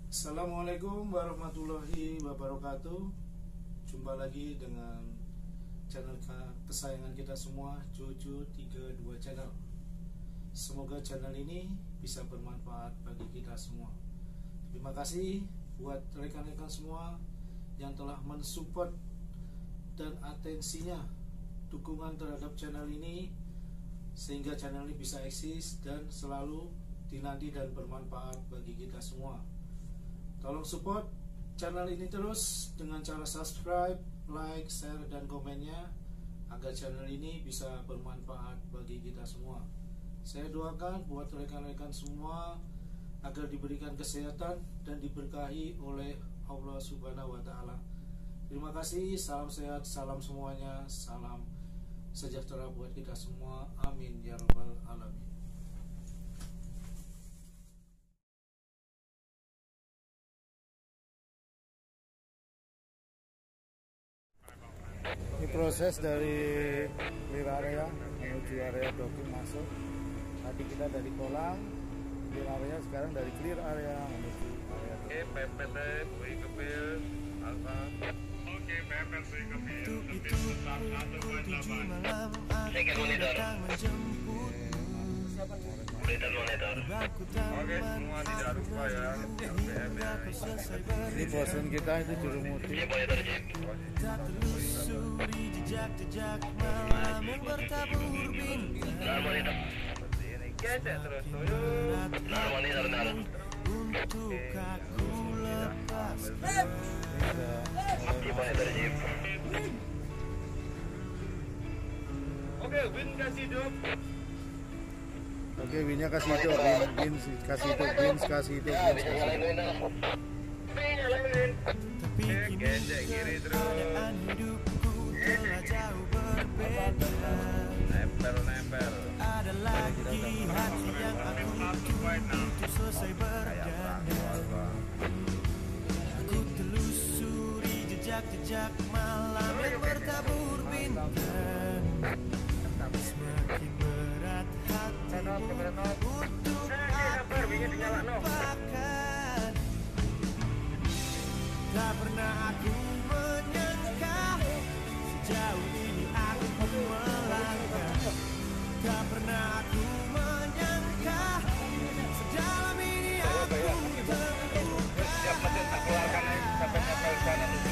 Assalamualaikum warahmatullahi wabarakatuh. Jumpa lagi dengan channel kesayangan kita semua, Jojo 32 Channel. Semoga channel ini bisa bermanfaat bagi kita semua. Terima kasih buat rekan-rekan semua yang telah mensupport dan atensinya, dukungan terhadap channel ini, sehingga channel ini bisa eksis dan selalu dinanti dan bermanfaat bagi kita semua. Tolong support channel ini terus dengan cara subscribe, like, share, dan komennya, agar channel ini bisa bermanfaat bagi kita semua. Saya doakan buat rekan-rekan semua agar diberikan kesehatan dan diberkahi oleh Allah Subhanahu wa Ta'ala. Terima kasih, salam sehat, salam semuanya, salam sejahtera buat kita semua. Amin ya rabbal alamin. Ini proses dari clear area menuju area docking masuk. Tadi kita dari kolam clear area, sekarang dari clear area menuju area docking. Oke, PPT, Bui Kepil, Alfa. Oke, PPT Kepil, Kepil besar 1.8. Second monitor. Monitor. Oke, semua tidak lupa ya. LPM ya. Ini bosan kita itu juru mudik. Ini monitor Jim. Nah, monitor. Seperti ini, gesek terus tuyul. Nah, monitor, nah. Oke, monitor Jim. Oke, win kasih hidup. Oke, winnya kasih itu, win kasih itu, win kasih itu, win kasih itu. Gesek kiri terus. Nempel. Aku telusuri jejak-jejak malam yang bertabur bintang. Semakin berat hatimu untuk aku lupakan. Tak pernah aku menyangka sejauh ini aku melangkah. Tak pernah aku menyangka sedalam ini aku terluka. Siap, masih tak keluarkan sampai nyampe sana dulu.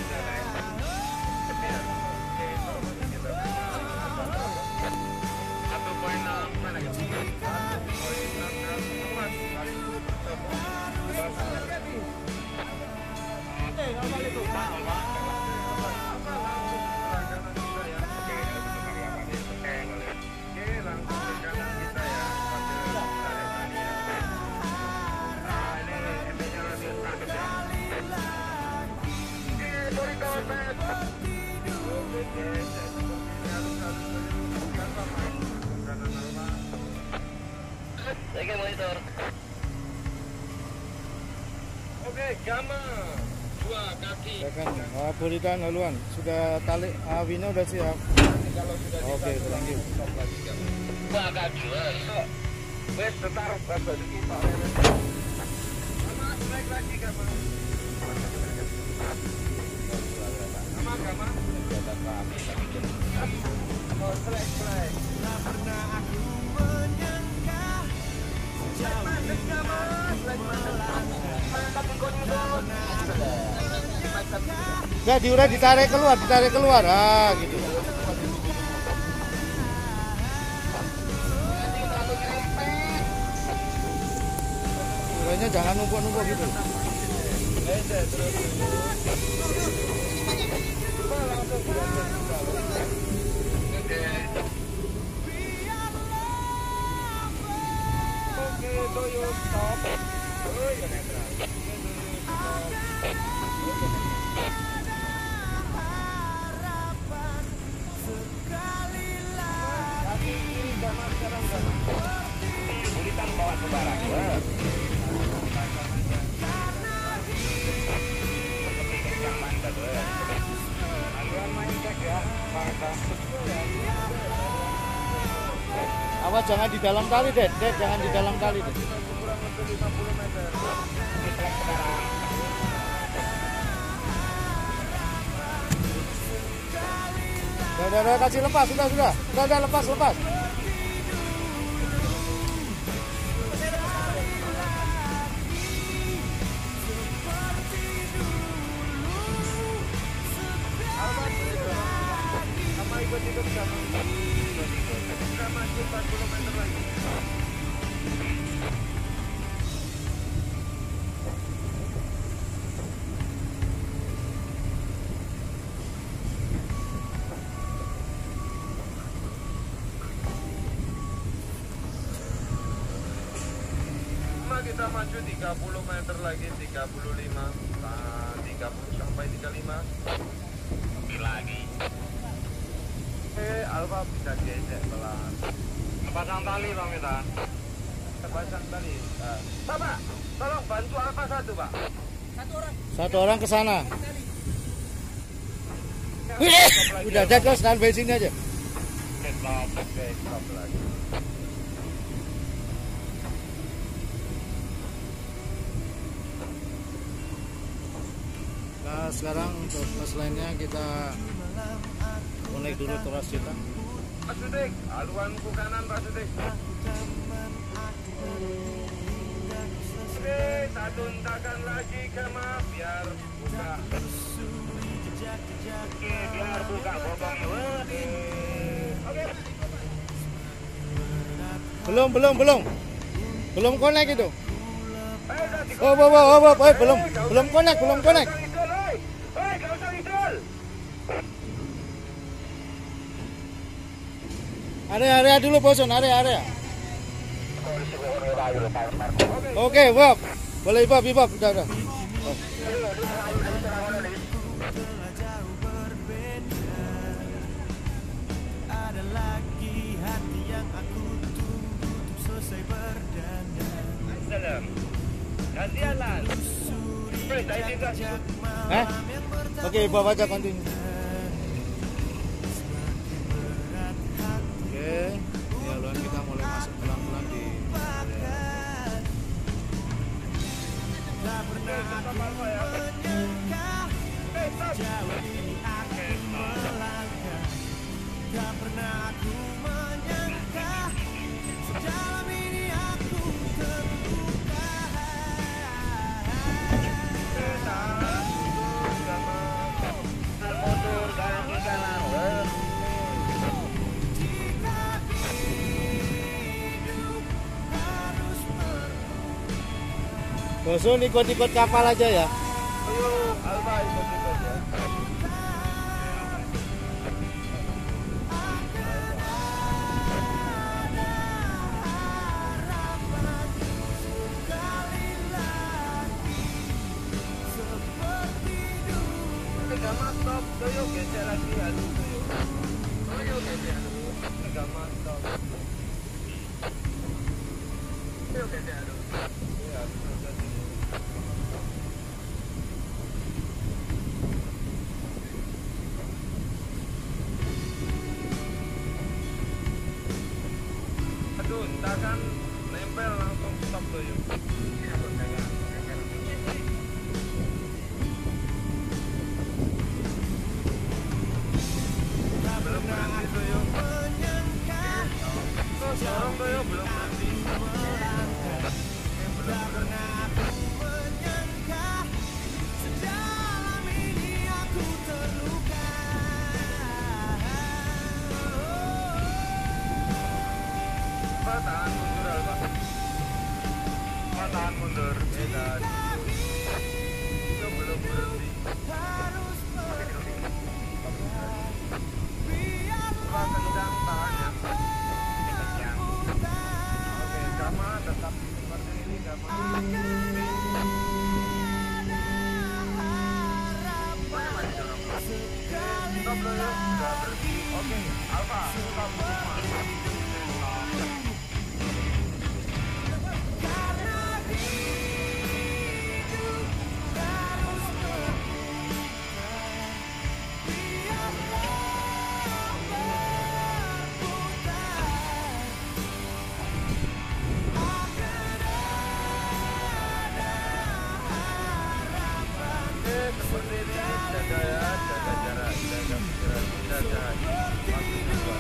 Oke, monitor. Oke, gamma 2 kaki. Boleh tahan haluan, sudah tali winnya udah siap. Kalau sudah Oke, thank you. Wah, agak jual. Wes, tetar bapak kita. Gamma, naik lagi gamma. Gamma. Oh, selek. Tak pernah aku menyangka sejauh ini aku melangkah. Enggak, diurai ditarik keluar. Ah, gitu. Urainya jangan numpuk-numpuk gitu. Bulitan bawa ke barat. Yang mantap. Aluan main cek ya. Awas jangan di dalam kali, Dek, jangan di dalam kali, Dek. Kurang lebih 50 meter. Udah, kasih lepas, sudah, lepas. Sama ikut sama. Kita maju 40 meter lagi. Kita maju 30 meter lagi, 35, 30 sampai 35. Lebih lagi. Alfa bisa gesek pelan. Pasang tali Bang kita. Pasang tali. Bapak, tolong bantu Alfa satu, Pak. Satu orang ke sana. Udah terus nahan bensin aja. Stop lagi. Nah, sekarang untuk kelas lainnya kita naik dulu teras kita. Pak Sudik, haluanku kanan Pak Sudik. Oke, satu hentakan lagi ke maaf biar buka. Oke, biar buka bobongnya. Oke. Belum connect itu. Oh, belum connect. Area dulu bosun, area. Oke, Bob. Boleh Bob, udah. Oh. Oke, Bob aja continue. Oke, haluan kita mulai masuk pelan-pelan di Bosun ikut kapal aja ya. Ayo, Alfa ikut ya. Stop, Toyo geser lagi aduh. Toyo geser. Enggak mantap. Toyo geser aduh. Ya, aduh, entakan nempel langsung stop Toyo. Belum berhenti Toyo. Dorong Toyo belum berhenti. Tahan mundur Alfa. Tahan mundur. Beda. Itu belum berhenti. Alfa kencang tahannya. Kencang. Oke, Gama tetap seperti ini Gama. Stop dulu. Sudah berhenti. Oke, Alfa stop semua. seperti ini, jaga ya, jaga jarak, jaga pikiran, jaga waktunya buat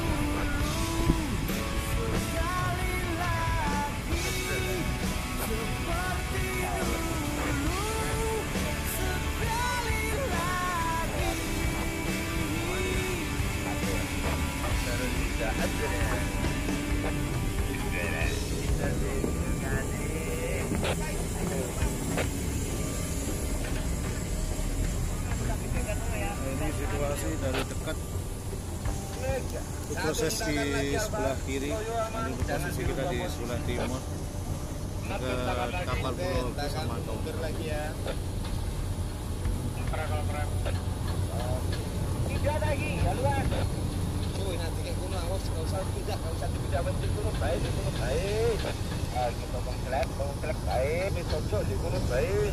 ini situasi dari dekat proses di sebelah kiri, nanti posisi kita di sebelah timur ke kapal pulau bersama Tompel. Tidak lagi, haluan. Nanti kayak gunung awas, nggak usah dipindah bentuk gunung baik, di gunung baik. Kita bengkelek baik, ini cocok di gunung baik.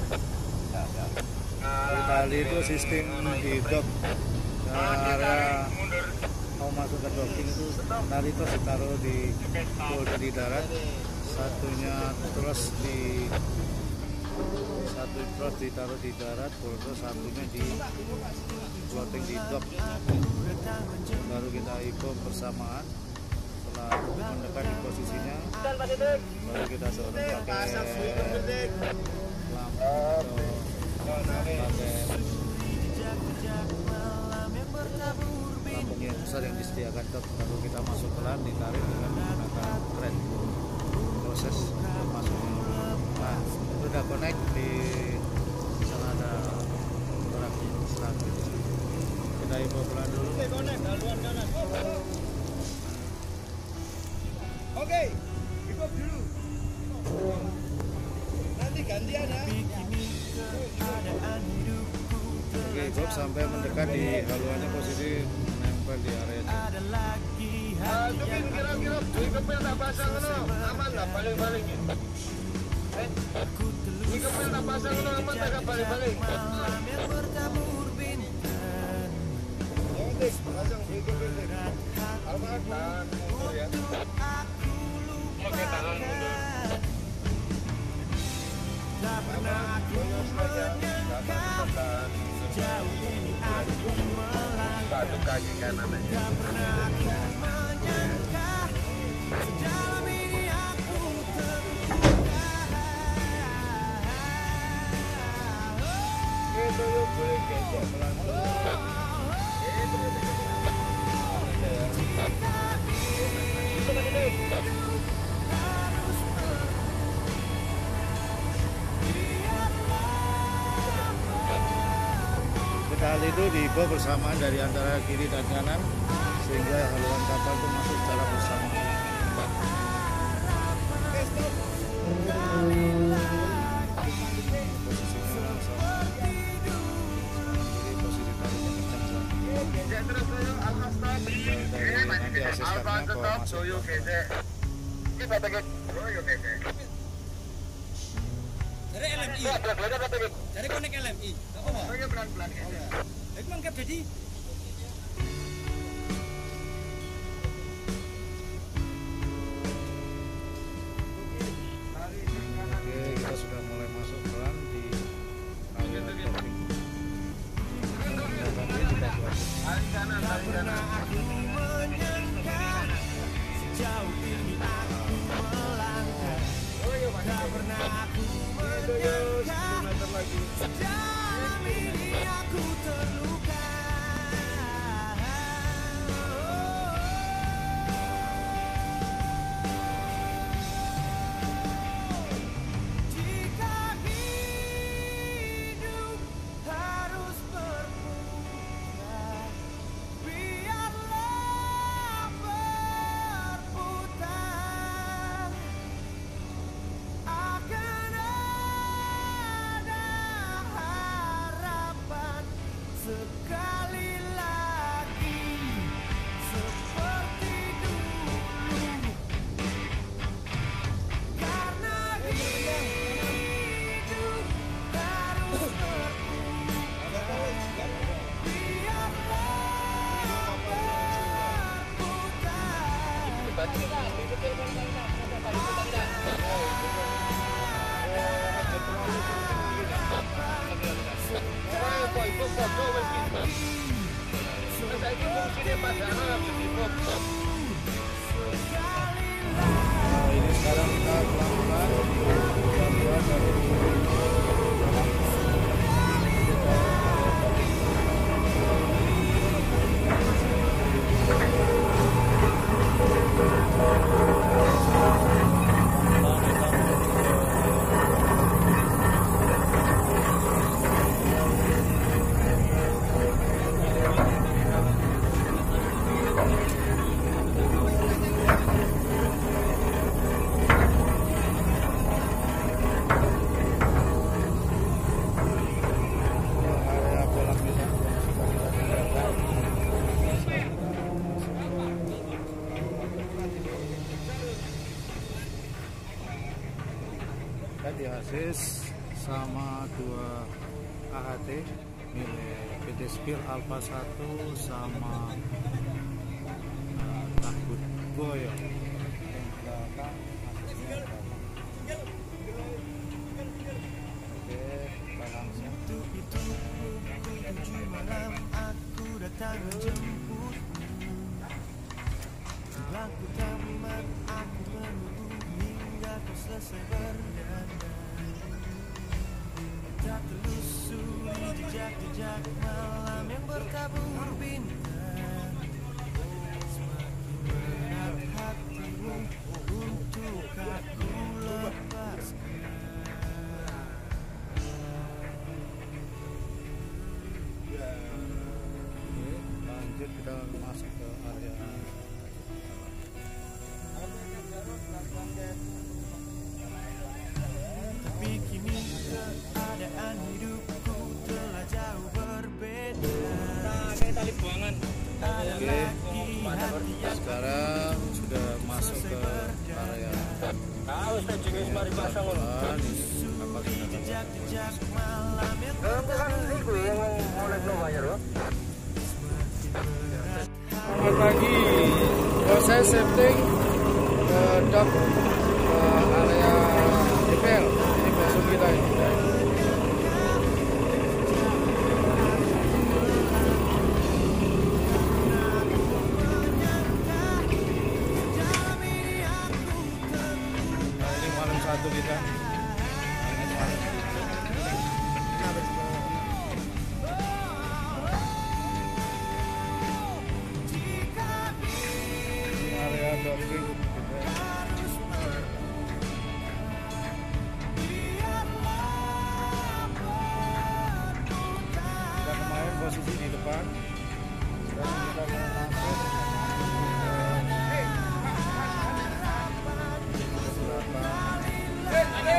Di Bali itu sistem di dok area mau masuk ke docking itu tali itu ditaruh di polder di darat, satu trot ditaruh di darat, polder satunya di floating di dok. Baru kita ikut bersamaan. Setelah mendekat di posisinya, baru kita dorong pakai lampu lampu yang besar yang disediakan dok. Baru kita masuk pelan, ditarik dengan menggunakan kren. Proses untuk masuknya. Nah, itu udah connect di sana, ada orang selanjutnya. Kita info pelan dulu. Oke, info dulu. Nanti gantian ya. Oke, Bob sampai mendekat di haluannya, posisi menempel di area Itu kira-kira di kepil tak pasang no, aman tak balik-balik ini. Di kepil tak pasang no, aman tak balik-balik. Oke, pasang di kepil. Aman tahan mundur ya. Oke, tahan mundur. Aman, bonus saja. Tahan. Satu kaki kanan aja. Itu yuk boleh gesek pelan-pelan. Tali itu dibawa bersamaan dari antara kiri dan kanan sehingga haluan kapal itu masuk secara bersamaan. Posisinya sama. Kiri posisi talinya kencang sama. Nanti asistennya bawa masuk. Dari LMI, dari konek LMI, apa mau? Pelan-pelan ya. Itu mangkap jadi. Oke, kita sudah mulai masuk pelan di haluan docking. Tadi kita buat. Sejauh ini aku melangkah, tak pernah aku menyangka dalam ini aku terluka. Jika hidup harus berputar, biarlah berputar. Akan ada Saya fungsinya pasangan cukup. Nah, ini sekarang kita melakukan bantuan dari diasis sama 2 AHT milik PT Spil Alpha 1 sama Takut Boyo yang belakang asisnya oke kita langsung Itu pukul 7 malam aku datang menjemput. Di bangku taman aku menunggu hingga kau selesai berdandan. Kita telusuri jejak-jejak malam yang bertabur bintang. Semakin berat hatimu untuk aku lepaskan. lanjut kita masuk ke area Tapi kini keadaan hidupku telah jauh berbeda. Ini tali buangan. Ada lagi hati yang sekarang sudah masuk ke area Wis juga mari pasang ngono. kapal sudah jejak-jejak malam yang Kan iku yang oleh bayar loh. Selamat pagi, proses setting ke dock ke area DPL. Ini musuh kita ini. Nah, ini malam 1 kita. Ini area docking. Kita kemarin posisi di depan. Sekarang kita mau masuk ke belakang.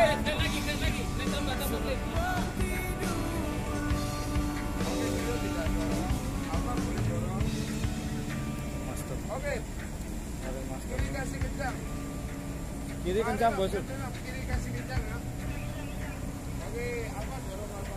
Master. Oke, Ada master. kiri kasih kencang. Kiri kencang bos. Kiri kasih kencang ya. Oke, apa dorong apa?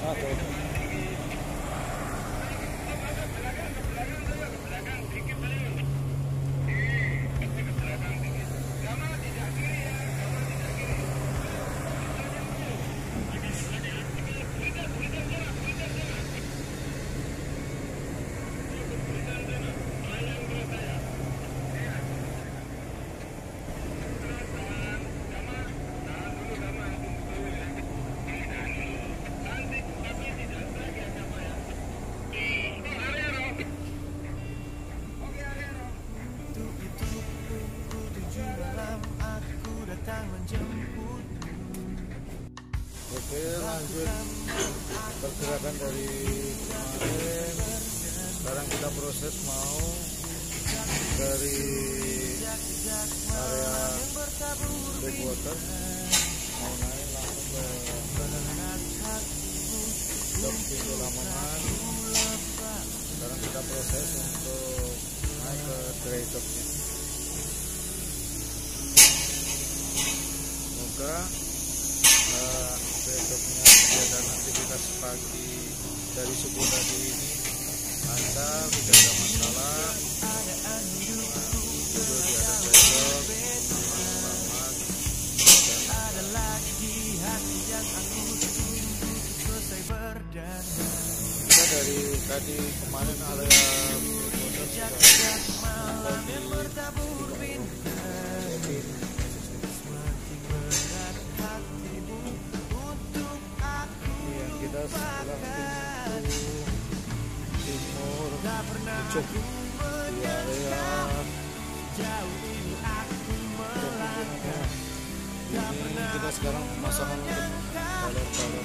Oke, lanjut pergerakan dari kemarin. Sekarang kita proses mau dari area backwater mau naik langsung ke dok pintu Lamongan. Sekarang kita proses untuk naik ke dry docknya. Semoga besoknya kegiatan aktivitas pagi dari subuh tadi ini lancar, tidak ada masalah. Tidur di atas besok aman-aman. Kita dari tadi kemarin area kita sebelah timur Pucuk di area ini kita sekarang pemasangan untuk balon-balon.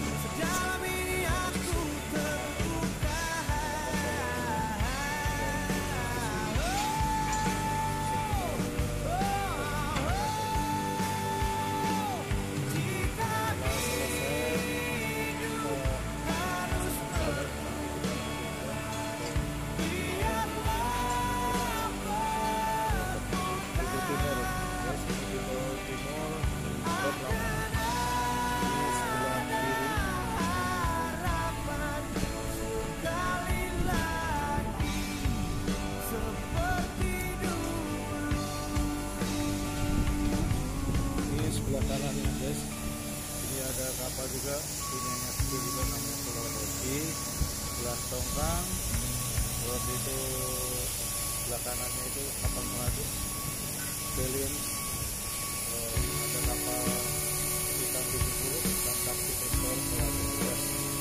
Kanan ini guys, ini ada kapal juga, punyanya sendiri juga namanya Pulau Roti. Sebelah tongkang, roti itu sebelah kanannya itu kapal melaju Belin. Ada kapal hitam di situ dan taksi sektor melaju juga.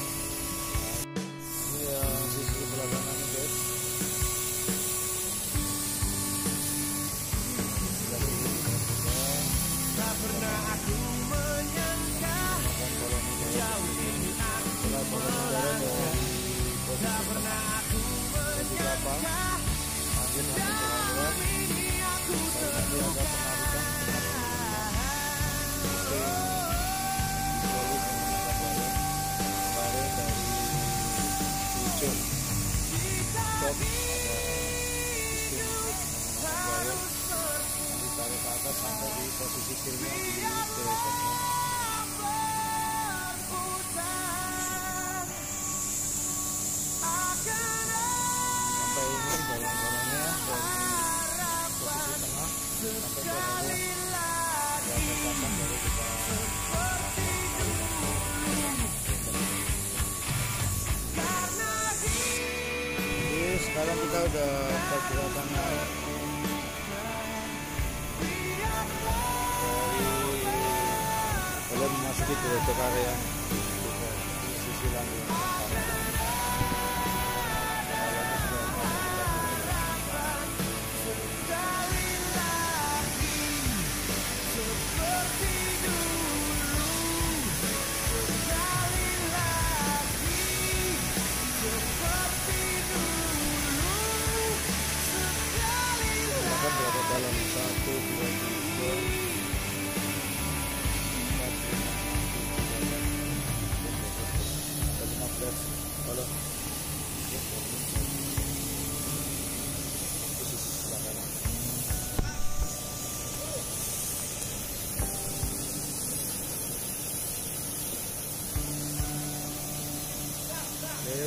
Ini yang sisi sebelah kanannya guys. Sampai di posisi kirinya di besoknya. Sampai ini balon-balonnya dari posisi tengah sampai ke bawah dan terpasang dari kita. Jadi sekarang kita udah pergerakan naik memasuki dry area di sisi lain. Silakan berada dalam 1, 2, 3.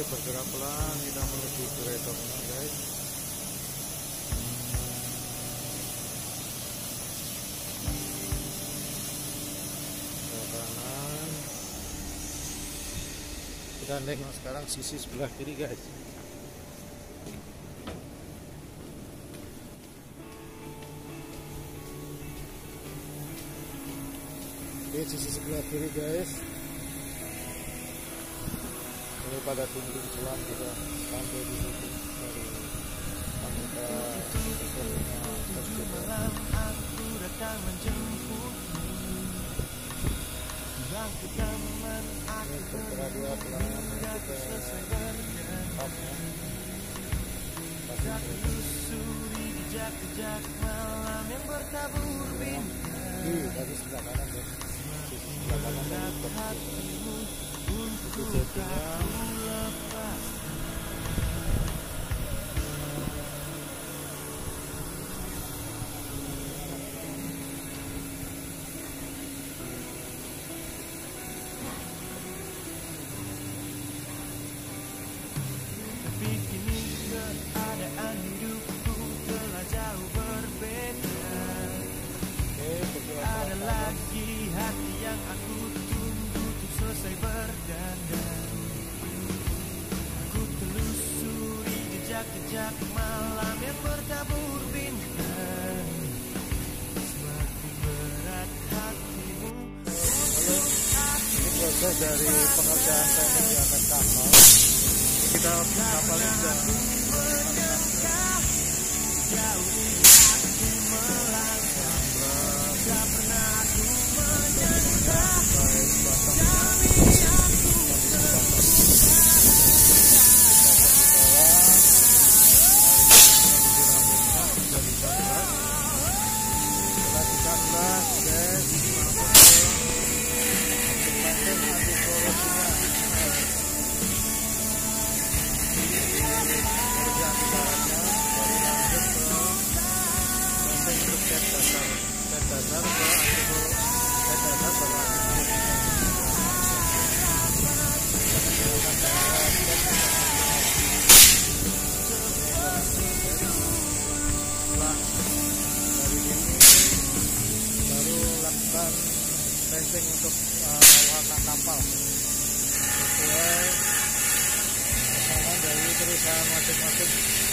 bergerak pelan kita menuju geredoknya guys. Ke kanan. Kita nengok sekarang sisi sebelah kiri guys. Oke, sisi sebelah kiri guys. Ini pada dinding selam kita sampai di situ dari anggota malam aku datang menjemputmu. Bangku taman aku hingga ku selesai berdandan. Tak telusuri jejak-jejak malam yang bertabur bintang. dari sebelah kanan guys. Sisi sebelah kanan dari Hatimu untuk jadinya aku lepas. Tapi kini keadaan hidupku telah jauh berbeda. Ada lagi hati yang aku tunggu untuk selesai berdandan. Aku telusuri jejak-jejak malam yang bertabur bintang. Semakin berat hatimu untuk aku. ini proses dari pengerjaan teknik di atas kapal. Kita kapalnya sudah Melangkah jauh aku melangkah. Tak pernah aku menyerah. Demi aku fencing untuk warna kapal sesuai pesanan dari perusahaan masing-masing.